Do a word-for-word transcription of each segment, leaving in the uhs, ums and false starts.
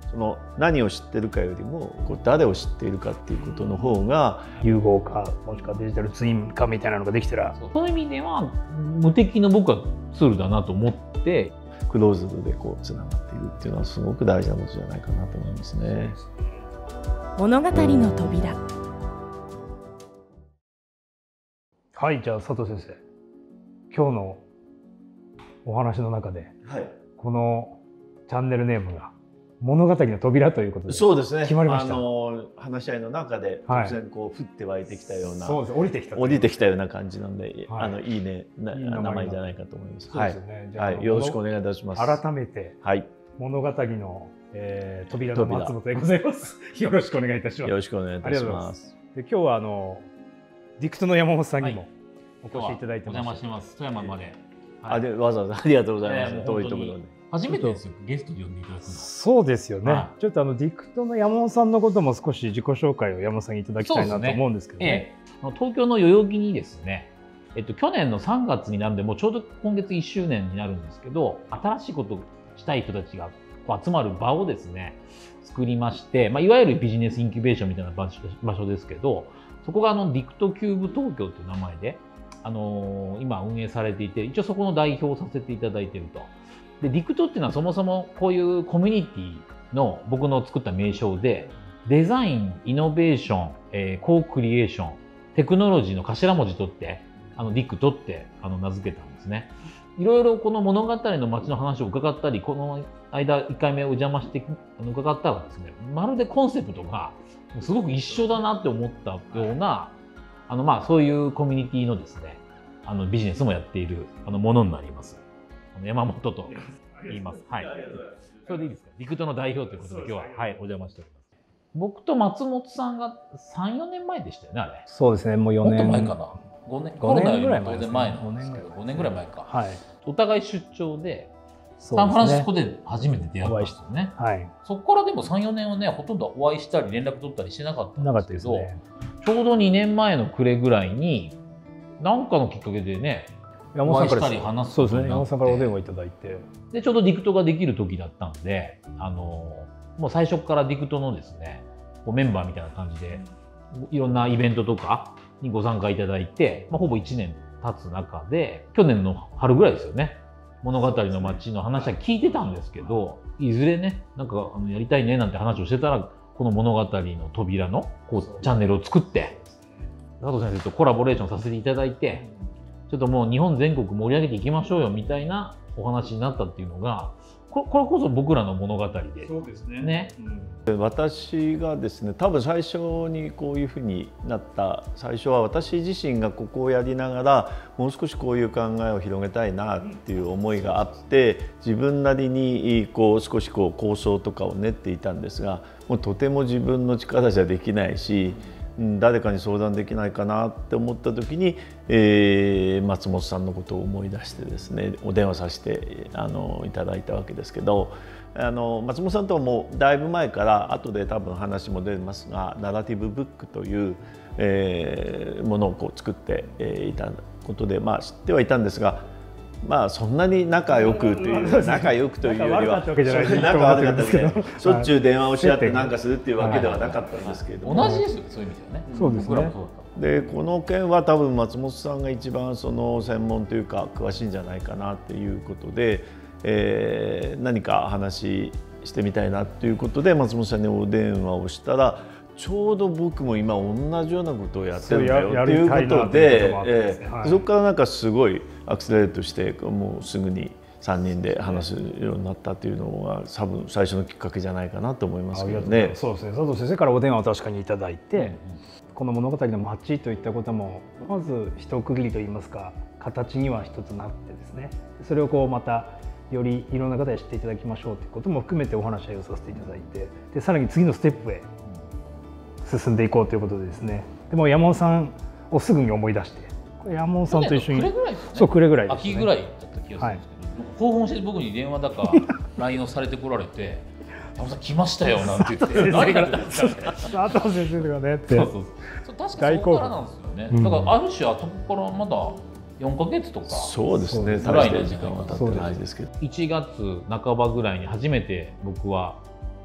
その何を知ってるかよりもこう誰を知っているかっていうことの方が融合化もしくはデジタルツイン化みたいなのができたら、 そういう意味では無敵の僕はツールだなと思ってクローズドでこうつながっているっていうのはすごく大事なことじゃないかなと思いますね。 物語の扉。 はい、じゃあ佐藤先生、今日のお話の中で、はい、このチャンネルネームが物語の扉ということで、 そうですね、 決まりました。 あの話し合いの中で突然こう降って湧いてきたような、 そうです、降りてきた降りてきたような感じなので、 はい、 あのいいねな、いい名前じゃないかと思います。 そうですよね。 はい、はい、よろしくお願いいたします。 改めて、 はい、 物語の、えー、扉の松本でございます。よろしくお願いいたします。 よろしくお願いいたします。 で、今日はあのディクトの山本さんにもお越しいただいてます。 お邪魔してます。富山まで。 あ、でわざわざありがとうございます。遠いところで。 初めてですよ、ゲストで呼んでいただくの。 そうですよね、はい、ちょっとあのディクトの山本さんのことも少し自己紹介を山本さんにいただきたいなと思うんですけどね。 ええ、東京の代々木にですね、えっと、去年のさんがつになるんで、もうちょうど今月いっしゅうねんになるんですけど、新しいことをしたい人たちがこう集まる場をですね作りまして、まあ、いわゆるビジネスインキュベーションみたいな場所、場所ですけど、そこがあのディクトキューブ東京という名前で、あのー、今運営されていて、一応そこの代表をさせていただいていると。で、ディクトっていうのはそもそもこういうコミュニティの僕の作った名称で、デザイン、イノベーション、えー、コークリエーション、テクノロジーの頭文字取って、あのディクトってあの名付けたんですね。いろいろこの物語の街の話を伺ったり、この間いっかいめお邪魔して伺ったらですね、まるでコンセプトがすごく一緒だなって思ったような、あのまあそういうコミュニティのですね、あのビジネスもやっているあのものになります。山本と言います。はい。それでいいですか。ディクトの代表ということで今日は、はい、お邪魔しております。僕と松本さんがさん、よねんまえでしたよね、あれ。 そうですね、もうよねん。 もっと前かな。ごねん、 ごねんぐらい前ですね。前なんですけど、ごねんぐらい前か。 はい。 お互い出張で、サンフランシスコで初めて出会ったんですよね。はい。そこからでもさん、よねんはね、ほとんどお会いしたり連絡取ったりしてなかったんですけど、ちょうどにねんまえの暮れぐらいに、何かのきっかけでね、 山本さんから話すそうですね、山本さんからお電話いただいて、 でちょうどディクトができる時だったんで、あのもう最初からディクトのですねこうメンバーみたいな感じでいろんなイベントとかにご参加いただいて、まあ、ほぼいちねん経つ中で去年の春ぐらいですよね、物語の街の話は聞いてたんですけど、いずれねなんかあのやりたいねなんて話をしてたら、この物語の扉のこうチャンネルを作って佐藤先生とコラボレーションさせていただいて、ちょっともう日本全国盛り上げていきましょうよみたいなお話になったっていうのが、これこそ僕らの物語で。 そうですね。 ね、 うん、私がですね、多分最初にこういうふうになった最初は私自身がここをやりながらもう少しこういう考えを広げたいなっていう思いがあって、自分なりにこう少しこう構想とかを練っていたんですが、もうとても自分の力じゃできないし、誰かに相談できないかなって思った時に、えー、松本さんのことを思い出してですね、お電話させてあのいただいたわけですけど、あの松本さんとはもうだいぶ前から、後で多分話も出ますが、ナラティブブックという、えー、ものをこう作っていたことで、まあ、知ってはいたんですが、まあそんなに仲良くという仲良くというよりは仲悪かったですけど、しょっちゅう電話をし合って何かするっていうわけではなかったんですけれども、 同じですよね、そういう意味ではね。 そうですね。 でこの件は多分松本さんが一番その専門というか詳しいんじゃないかなっていうことで、えー、何か話してみたいなということで松本さんにお電話をしたら、ちょうど僕も今同じようなことをやってるんだよっていうことで、えー、そこからなんかすごいアクセレートしてもうすぐにさんにんで話すようになったというのが多分最初のきっかけじゃないかなと思いますけどね。 そうですね。佐藤先生からお電話を確かにいただいて、うんうん、この物語の街といったこともまず一区切りといいますか形には一つなってですね、それをこうまたよりいろんな方に知っていただきましょうということも含めてお話し合いをさせていただいて、でさらに次のステップへ進んでいこうということでですね、でも山本さんをすぐに思い出して、これ山本さんと一緒に、そう暮れぐらいですね、 秋ぐらいだった気がするんですけど、はい、興奮して僕に電話だかラインをされてこられて「山本さん来ましたよ」なんて言って「何やってんですか」って佐藤先生がねって、 そうそうそう、確かそこからなんですよね、うん、だからある種あそこからまだよんかげつとかそうですね、大した時間は経ってないですけど、 いちがつなかばぐらいに初めて僕は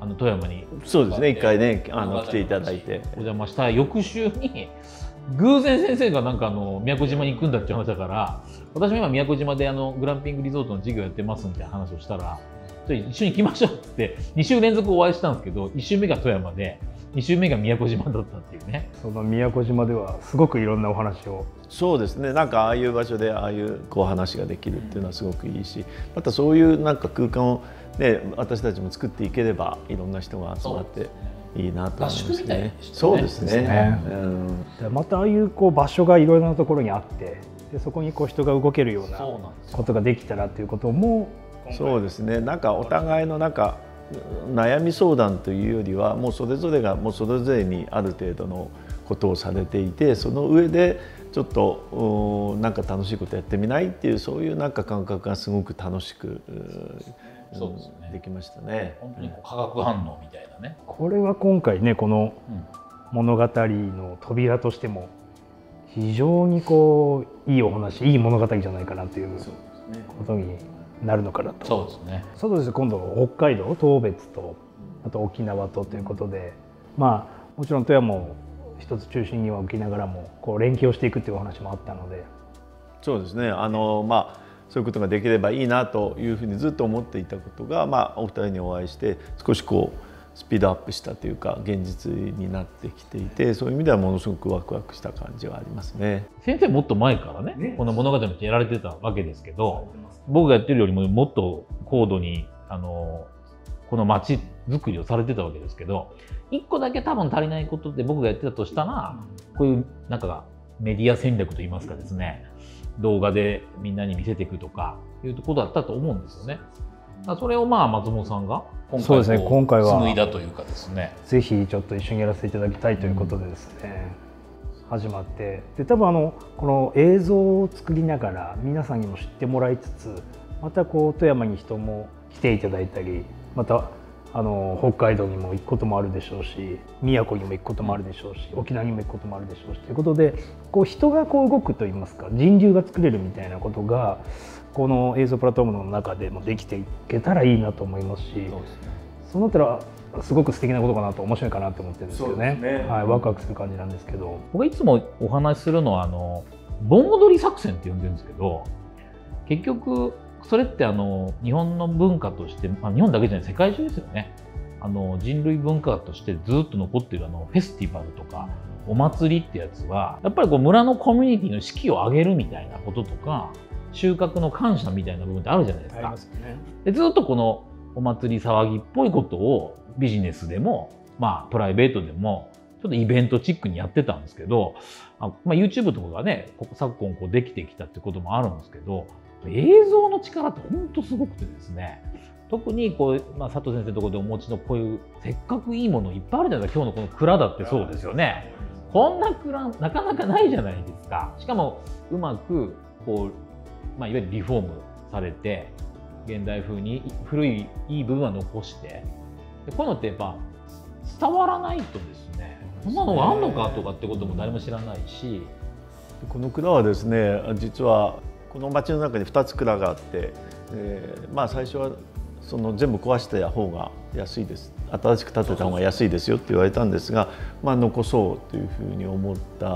あの富山にそうですね、一回ねあの来ていただいてお邪魔した翌週に偶然先生がなんかあの宮古島に行くんだって話だから、私も今宮古島であのグランピングリゾートの授業やってますみたいな話をしたら、じゃあ一緒に行きましょうってに週連続お会いしたんですけど、いち週目が富山でに週目が宮古島だったっていうね。 その宮古島ではすごくいろんなお話を。 そうですね、なんかああいう場所でああいうこう話ができるっていうのはすごくいいし、またそういうなんか空間を、ね、私たちも作っていければいろんな人が集まっていいなと思いますね。そうですね。 またああいうこう場所がいろいろなところにあって、でそこにこう人が動けるようなことができたらということも。 そうですね、なんかお互いのなんか悩み相談というよりは、もうそれぞれがもうそれぞれにある程度のことをされていて、その上でちょっとなんか楽しいことやってみないっていう、そういうなんか感覚がすごく楽しくそうですね、 できましたね。 本当に化学反応みたいなね。 これは今回ね、この物語の扉としても非常にこういいお話、いい物語じゃないかなということになるのかなと。 そうですね。 そうですね、今度北海道当別とあと沖縄とということで、まあもちろん富山も一つ中心には置きながらもこう連携をしていくというお話もあったので。 そうですね、あのまあそういうことができればいいなというふうにずっと思っていたことが、まあ、お二人にお会いして少しこうスピードアップしたというか現実になってきていて、そういう意味ではものすごくワクワクした感じはありますね。 先生もっと前からね、ねこの物語もやられてたわけですけど、僕がやってるよりももっと高度にあのこの街づくりをされてたわけですけど、一個だけ多分足りないことで僕がやってたとしたら、こういうなんかメディア戦略といいますかですね、動画でみんなに見せていくとかいうことだったと思うんですよね。それをまあ松本さんが今回今回は紡いだというかですね、 ぜひちょっと一緒にやらせていただきたいということでですね、うん、始まって、で多分あのこの映像を作りながら皆さんにも知ってもらいつつ、またこう富山に人も来ていただいたり、またあの北海道にも行くこともあるでしょうし、宮古にも行くこともあるでしょうし、沖縄にも行くこともあるでしょうしということで、こう人がこう動くといいますか、人流が作れるみたいなことがこの映像プラットフォームの中でもできていけたらいいなと思いますし、そうですね、そうなったらすごく素敵なことかなと、面白いかなと思ってるんですけどね、ね、はい、ワクワクする感じなんですけど、 僕がいつもお話しするのはあの盆踊り作戦って呼んでるんですけど、結局それってあの日本の文化として、まあ、日本だけじゃない世界中ですよね。あの人類文化としてずっと残っているあのフェスティバルとかお祭りってやつは、やっぱりこう村のコミュニティの士気を上げるみたいなこととか、収穫の感謝みたいな部分ってあるじゃないですか。ありますね。でずっとこのお祭り騒ぎっぽいことをビジネスでも、まあ、プライベートでもちょっとイベントチックにやってたんですけど、あ、まあ、YouTube とかがね昨今こうできてきたってこともあるんですけど、映像の力って本当すごくてですね、特にこう、まあ、佐藤先生のところでお持ちのこういうせっかくいいものいっぱいあるじゃないですか。今日のこの蔵だってそうですよね。こんな蔵なかなかないじゃないですか。しかもうまくこう、まあ、いわゆるリフォームされて現代風に古いいい部分は残して、でこういうのってやっぱ伝わらないとですね、こんなのがあんのかとかってことも誰も知らないし、 この蔵はですね、実はこの町の中にふたつ蔵があって、えー、まあ最初はその全部壊した方が安いです、新しく建てた方が安いですよって言われたんですが、まあ、残そうというふうに思った、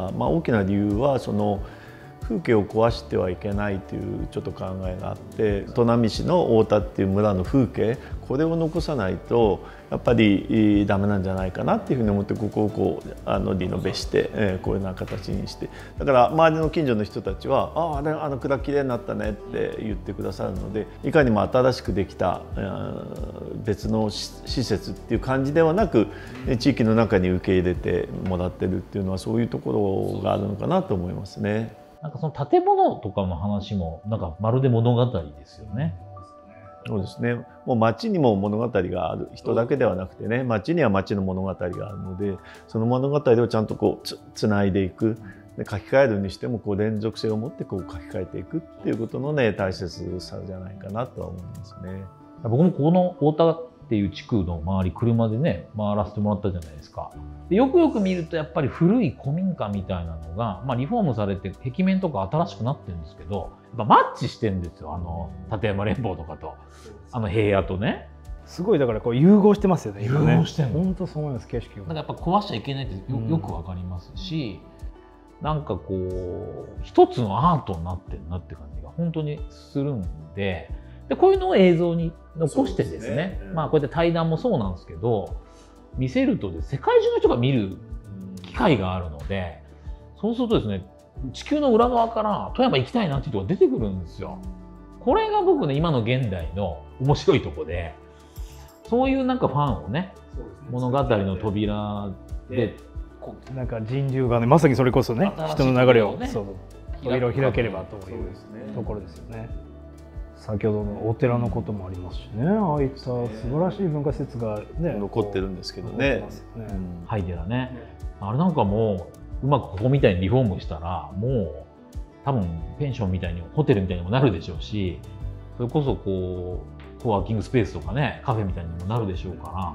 まあ、大きな理由はその風景を壊してはいけないというちょっと考えがあって、砺波市の太田っていう村の風景、これを残さないとやっぱりダメなんじゃないかなっていうふうに思って、ここをこうあのリノベして、えー、こういうような形にして、だから周りの近所の人たちは「ああ、あれあの蔵きれいになったね」って言ってくださるので、いかにも新しくできた別の施設っていう感じではなく、地域の中に受け入れてもらってるっていうのは、そういうところがあるのかなと思いますね。 なんかその建物とかの話もなんかまるで物語ですよね。 そうですね。もう町にも物語がある、人だけではなくてね、町には町の物語があるので、その物語をちゃんとこう つ, つないでいく、で書き換えるにしてもこう連続性を持ってこう書き換えていくっていうことのね、大切さじゃないかなとは思いますね。 僕もこの太田っていう地区の周り車でね回らせてもらったじゃないですか。でよくよく見るとやっぱり古い古民家みたいなのが、まあ、リフォームされて壁面とか新しくなってるんですけど、やっぱマッチしてるんですよ、あの立山連峰とかとあの平野とね。 すごいだからこう融合してますよね。 融合してるの。 本当そう思います。景色を。 なんかやっぱ壊しちゃいけないってよ、よくわかりますし、うん、なんかこう一つのアートになってるなって感じが本当にするんで、でこういうのを映像に残してですね、ですね、まあこうやって対談もそうなんですけど、見せるとで世界中の人が見る機会があるので、そうするとですね、地球の裏側から富山行きたいなっていう人が出てくるんですよ。これが僕ね、今の現代の面白いとこで、そういうなんかファンをね、物語の扉でなんか人流がね、まさにそれこそね、人の流れを、ね、そう扉を開ければというところですよね。先ほどのお寺のこともありますしね、ああいった素晴らしい文化施設がね残ってるんですけどね。 ハイデラね、あれなんかもううまくここみたいにリフォームしたら、もう多分ペンションみたいにホテルみたいにもなるでしょうし、それこそこうコワーキングスペースとかね、カフェみたいにもなるでしょうから、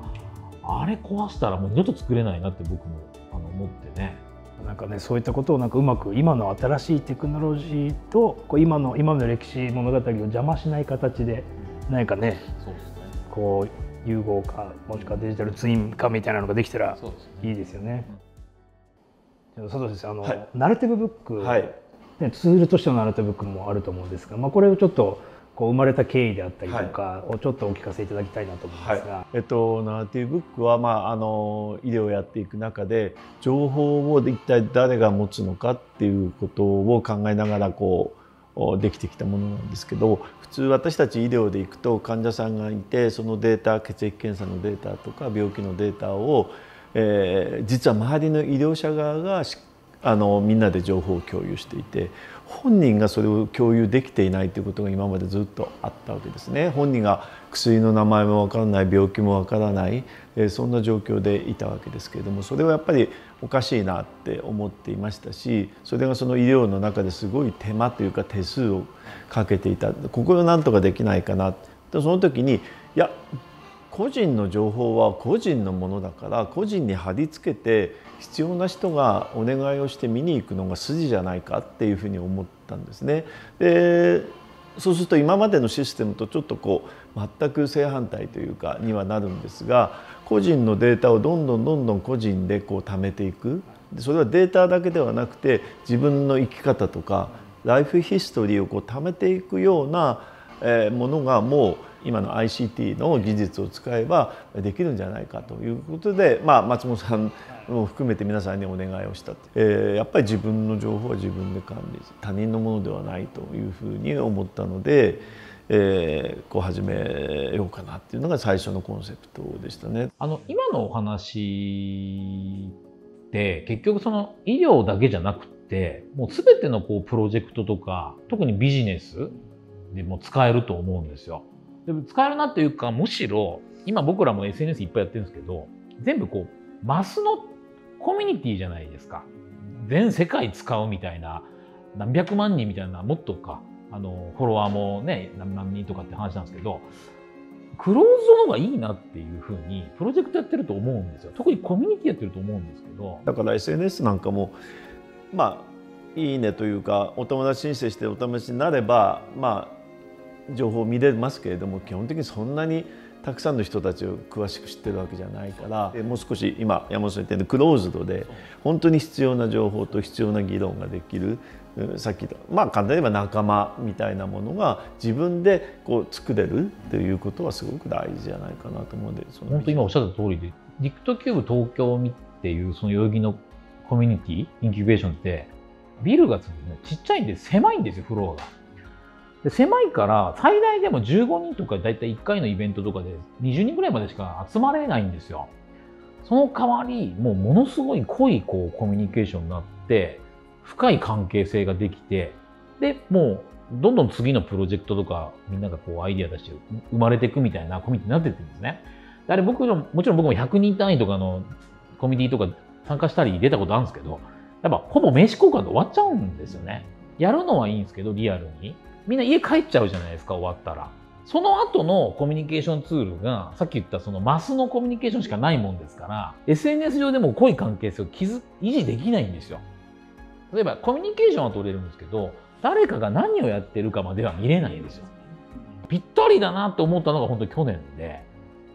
あれ壊したらもう二度と作れないなって僕もあの思ってね。 なんかね、そういったことをなんかうまく今の新しいテクノロジーとこう今の今の歴史物語を邪魔しない形で何かね、そうですね、こう融合化もしくはデジタルツイン化みたいなのができたらいいですよね。じゃあ佐藤先生、あの、はい、ナラティブブック、はい、ね、ツールとしてのナラティブブックもあると思うんですが、まあ、これをちょっとこう生まれた経緯であったりとかをちょっとお聞かせいただきたいなと思うんですが、はい、 えっと、ナラティブブックは、まあ、あの医療をやっていく中で情報を一体誰が持つのかっていうことを考えながらこうできてきたものなんですけど、普通私たち医療でいくと患者さんがいて、そのデータ、血液検査のデータとか病気のデータを、えー、実は周りの医療者側があのみんなで情報を共有していて、本人がそれを共有できていないということが今までずっとあったわけですね。本人が薬の名前もわからない、病気もわからない、えー、そんな状況でいたわけですけれども、それはやっぱりおかしいなって思っていましたし、それがその医療の中ですごい手間というか手数をかけていた。ここをなんとかできないかな。その時に、いや個人の情報は個人のものだから、個人に貼り付けて必要な人がお願いをして見に行くのが筋じゃないかっていうふうに思ったんですね。でそうすると今までのシステムとちょっとこう全く正反対というかにはなるんですが、個人のデータをどんどんどんどん個人でこう貯めていく。それはデータだけではなくて、自分の生き方とかライフヒストリーをこう貯めていくようなものがもう今の アイシーティー の技術を使えばできるんじゃないかということで、まあ、松本さんも含めて皆さんにお願いをした、えー、やっぱり自分の情報は自分で管理、他人のものではないというふうに思ったので、えー、こう始めようかなっていうのが最初のコンセプトでしたね。 あの今のお話で結局その医療だけじゃなくて、もう全てのこうプロジェクトとか特にビジネスでも使えると思うんですよ。でも使えるなっていうか、むしろ今僕らも エスエヌエス いっぱいやってるんですけど、全部こうマスのコミュニティじゃないですか。全世界使うみたいな、何百万人みたいな、もっとかあのフォロワーもね何万人とかって話なんですけど、クローズドの方がいいなっていうふうにプロジェクトやってると思うんですよ。特にコミュニティやってると思うんですけど、 だから エスエヌエス なんかもまあいいねというか、お友達申請してお試しになればまあ情報を見れますけれども、基本的にそんなにたくさんの人たちを詳しく知ってるわけじゃないから、もう少し今山本さん言ったようにクローズドで本当に必要な情報と必要な議論ができる、さっき言ったまあ簡単に言えば仲間みたいなものが自分でこう作れるということはすごく大事じゃないかなと思うので、 本当今おっしゃった通りで、リクトキューブ東京っていうその代々木のコミュニティインキュベーションってビルがちっちゃいんで狭いんですよ、フロアが。で狭いから最大でもじゅうごにんとかだいたいいっかいのイベントとかでにじゅうにんぐらいまでしか集まれないんですよ。その代わりもうものすごい濃いこうコミュニケーションになって深い関係性ができて、でもうどんどん次のプロジェクトとかみんながこうアイディア出して生まれていくみたいなコミュニティになってってるんですね。であれ僕ももちろん僕もひゃくにん単位とかのコミュニティとか参加したり出たことあるんですけど、やっぱほぼ名刺交換で終わっちゃうんですよね。やるのはいいんですけど、リアルにみんな家帰っちゃうじゃないですか、終わったら。その後のコミュニケーションツールがさっき言ったそのマスのコミュニケーションしかないもんですから、 エスエヌエス 上でも濃い関係性を築維持できないんですよ。例えばコミュニケーションは取れるんですけど、誰かが何をやってるかまでは見れないんですよ。ぴったりだなって思ったのが本当に去年で、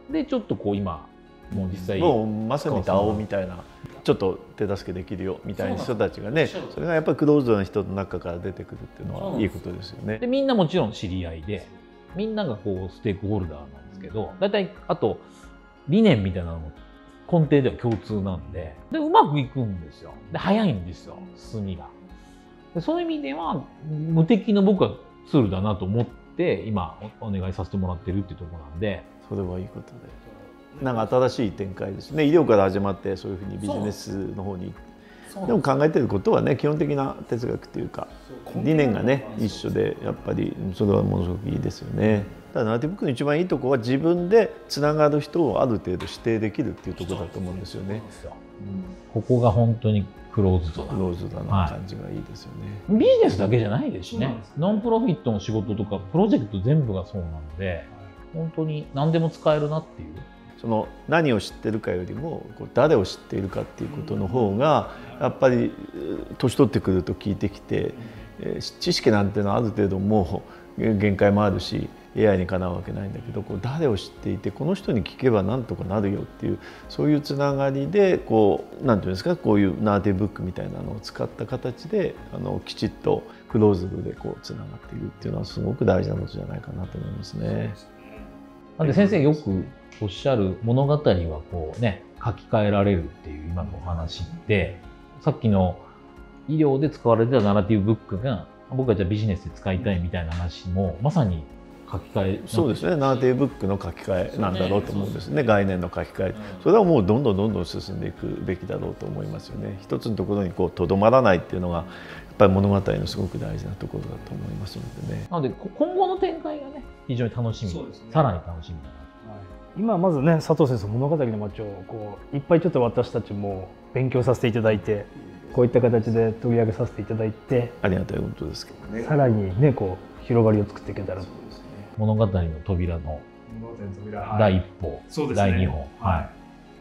でちょっとこう今もう実際もうまさに ダオ みたいなちょっと手助けできるよみたいな人たちがね、それがやっぱりクローズドな人の中から出てくるっていうのはいいことですよね。 でみんなもちろん知り合いでみんながこうステークホルダーなんですけど、だいたいあと理念みたいなのも根底では共通なんで、でうまくいくんですよ。で早いんですよ、進みが。でそういう意味では無敵の僕はツールだなと思って今お願いさせてもらってるっていうところなんで。 それはいいことで、なんか新しい展開ですね。医療から始まってそういうふうにビジネスの方に、でも考えてることはね、基本的な哲学というか理念がね一緒で、やっぱりそれはものすごくいいですよね。ただナラティブブックの一番いいところは自分でつながる人をある程度指定できるっていうところだと思うんですよね。 ここが本当にクローズドなクローズドな感じがいいですよね。 はい、ビジネスだけじゃないですしね。ノンプロフィットの仕事とかプロジェクト全部がそうなので、本当に何でも使えるなっていう。 その何を知ってるかよりも誰を知っているかっていうことの方がやっぱり年取ってくると効いてきて、知識なんていうのはある程度もう限界もあるし エーアイ にかなうわけないんだけど、こう誰を知っていてこの人に聞けばなんとかなるよっていう、そういうつながりでこうなんていうんですか、こういうナラティブブックみたいなのを使った形であのきちっとクローズドでこうつながっているっていうのはすごく大事なことじゃないかなと思いますね。 なんで先生よくおっしゃる物語はこうね書き換えられるっていう今のお話で、さっきの医療で使われてたナラティブブックが僕がじゃあビジネスで使いたいみたいな話もまさに書き換え。 そうですね、ナラティブブックの書き換えなんだろうと思うんですね。概念の書き換え、それはもうどんどんどんどん進んでいくべきだろうと思いますよね。一つのところにこうとどまらないっていうのがやっぱり物語のすごく大事なところだと思いますのでね。 なので今後の展開がね非常に楽しみ、ね、さらに楽しみだな。 今まずね、佐藤先生物語の街をこういっぱいちょっと私たちも勉強させていただいて、こういった形で取り上げさせていただいて、 ありがたいことですけどね。 さらにねこう広がりを作っていけたらと。 物語の扉のだいいっぽ、だいにほん、はい、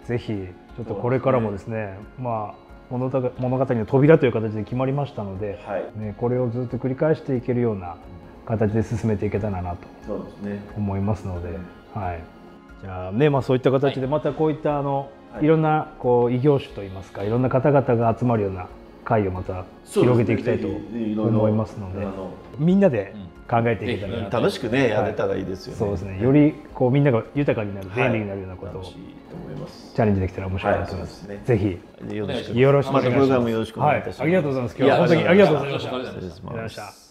ぜひちょっとこれからもですね、まあ物語の扉という形で決まりましたので、はい、ね、これをずっと繰り返していけるような形で進めていけたらなと思いますので、はい。じゃあね、まあそういった形でまたこういったあの、はい、いろんなこう異業種といいますか、いろんな方々が集まるような会をまた広げていきたいと思いますので、みんなで考えていけたらなと、 楽しくねやれたらいいですよね。 そうですね。よりこうみんなが豊かになる、便利になるようなことをチャレンジできたら面白いなと思います。ぜひよろしくお願いします。 またプログラムよろしくお願いいたします。 はい、ありがとうございます。今日は本当にありがとうございました。 失礼します。